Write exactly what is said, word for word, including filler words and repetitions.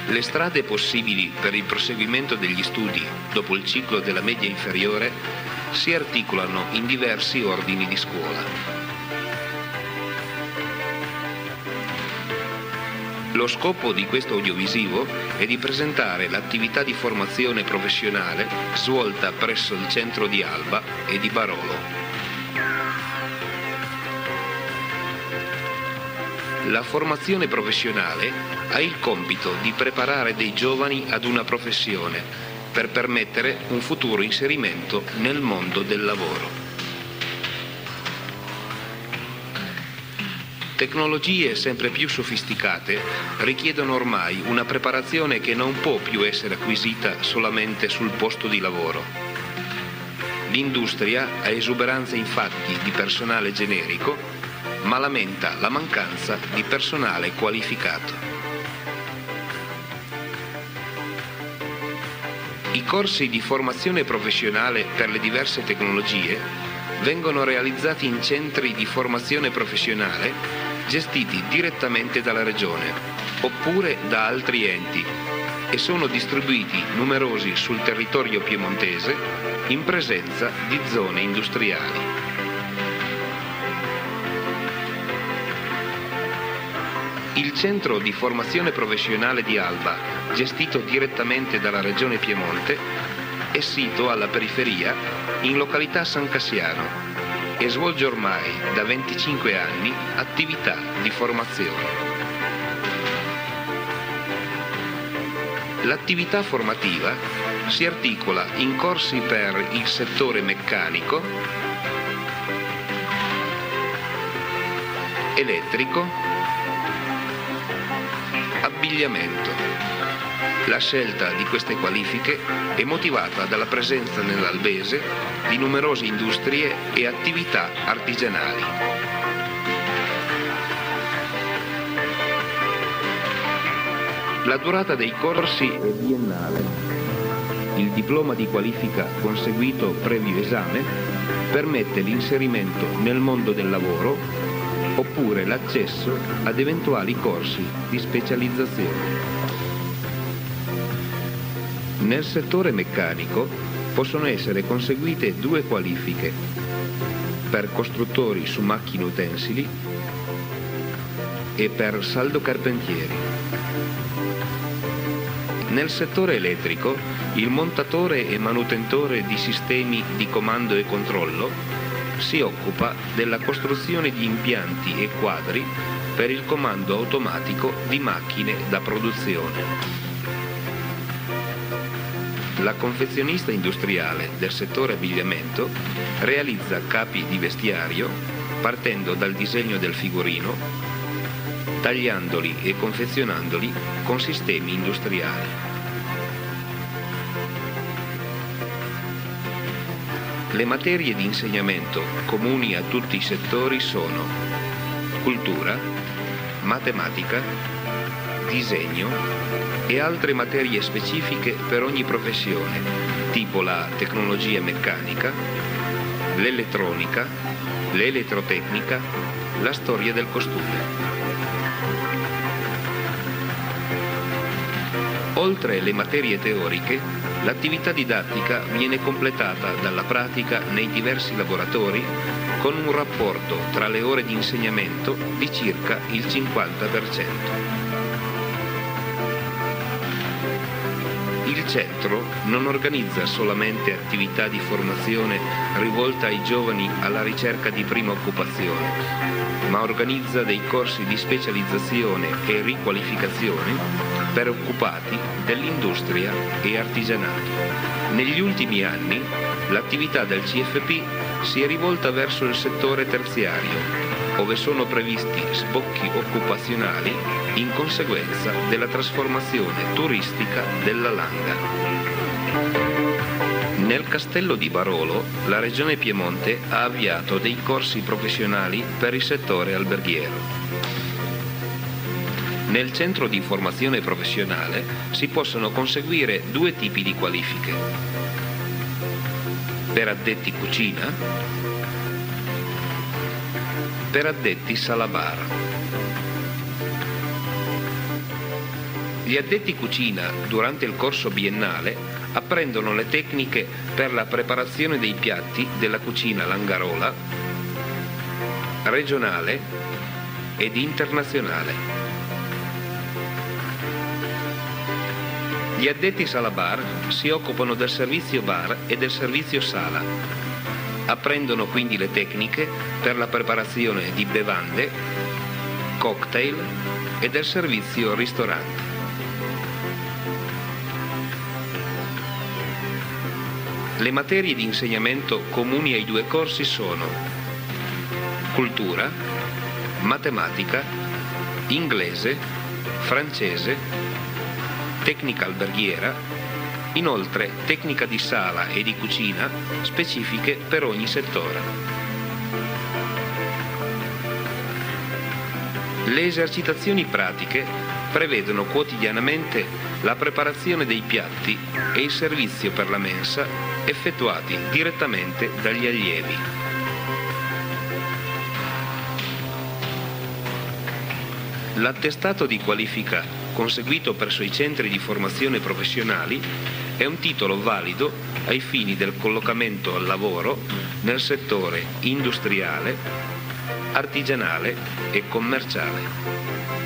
Le strade possibili per il proseguimento degli studi dopo il ciclo della media inferiore si articolano in diversi ordini di scuola. Lo scopo di questo audiovisivo è di presentare l'attività di formazione professionale svolta presso il centro di Alba e di Barolo. La formazione professionale ha il compito di preparare dei giovani ad una professione per permettere un futuro inserimento nel mondo del lavoro. Tecnologie sempre più sofisticate richiedono ormai una preparazione che non può più essere acquisita solamente sul posto di lavoro. L'industria ha esuberanza infatti di personale generico, ma lamenta la mancanza di personale qualificato. I corsi di formazione professionale per le diverse tecnologie vengono realizzati in centri di formazione professionale gestiti direttamente dalla Regione oppure da altri enti e sono distribuiti numerosi sul territorio piemontese in presenza di zone industriali. Il centro di formazione professionale di Alba, gestito direttamente dalla Regione Piemonte, è sito alla periferia in località San Cassiano e svolge ormai da venticinque anni attività di formazione. L'attività formativa si articola in corsi per il settore meccanico, elettrico, abbigliamento. La scelta di queste qualifiche è motivata dalla presenza nell'Albese di numerose industrie e attività artigianali. La durata dei corsi è biennale. Il diploma di qualifica conseguito previo esame permette l'inserimento nel mondo del lavoro oppure l'accesso ad eventuali corsi di specializzazione. Nel settore meccanico possono essere conseguite due qualifiche per costruttori su macchine utensili e per saldocarpentieri. Nel settore elettrico il montatore e manutentore di sistemi di comando e controllo si occupa della costruzione di impianti e quadri per il comando automatico di macchine da produzione. La confezionista industriale del settore abbigliamento realizza capi di vestiario partendo dal disegno del figurino, tagliandoli e confezionandoli con sistemi industriali. Le materie di insegnamento comuni a tutti i settori sono cultura, matematica, disegno e altre materie specifiche per ogni professione, tipo la tecnologia meccanica, l'elettronica, l'elettrotecnica, la storia del costume. Oltre le materie teoriche, l'attività didattica viene completata dalla pratica nei diversi laboratori con un rapporto tra le ore di insegnamento di circa il cinquanta per cento. Il centro non organizza solamente attività di formazione rivolta ai giovani alla ricerca di prima occupazione, ma organizza dei corsi di specializzazione e riqualificazione per occupati dell'industria e artigianato. Negli ultimi anni l'attività del C F P si è rivolta verso il settore terziario, ove sono previsti sbocchi occupazionali in conseguenza della trasformazione turistica della Langa. Nel Castello di Barolo, la Regione Piemonte ha avviato dei corsi professionali per il settore alberghiero. Nel centro di formazione professionale si possono conseguire due tipi di qualifiche. Per addetti cucina, per addetti sala bar. Gli addetti cucina durante il corso biennale apprendono le tecniche per la preparazione dei piatti della cucina Langarola, regionale ed internazionale. Gli addetti sala bar si occupano del servizio bar e del servizio sala. Apprendono quindi le tecniche per la preparazione di bevande, cocktail e del servizio ristorante. Le materie di insegnamento comuni ai due corsi sono cultura, matematica, inglese, francese, tecnica alberghiera, inoltre tecnica di sala e di cucina specifiche per ogni settore. Le esercitazioni pratiche prevedono quotidianamente la preparazione dei piatti e il servizio per la mensa effettuati direttamente dagli allievi. L'attestato di qualifica conseguito presso i centri di formazione professionali è un titolo valido ai fini del collocamento al lavoro nel settore industriale, artigianale e commerciale.